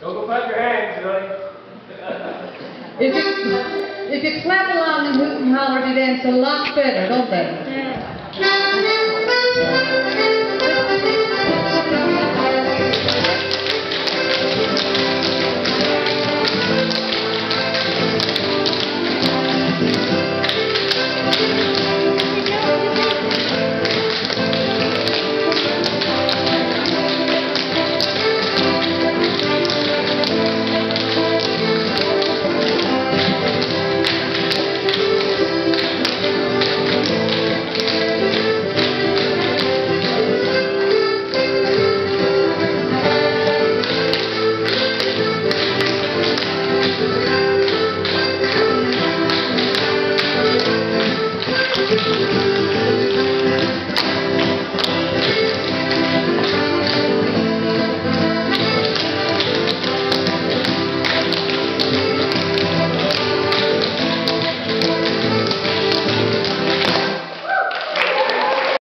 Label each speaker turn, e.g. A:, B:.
A: Don't go clap your hands, Johnny.
B: If you clap along and hoot and holler, they dance a lot better, don't they?